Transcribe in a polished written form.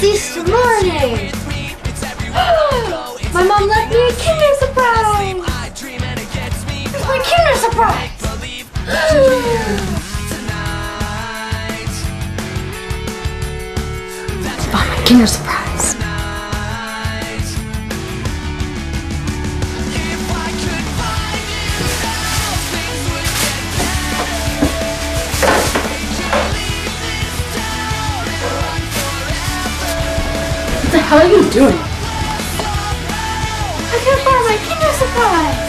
Easter morning! My mom left me a Kinder Surprise! It's my Kinder Surprise! Oh, my Kinder Surprise! What the hell are you doing? I can't find my Kinder Surprise!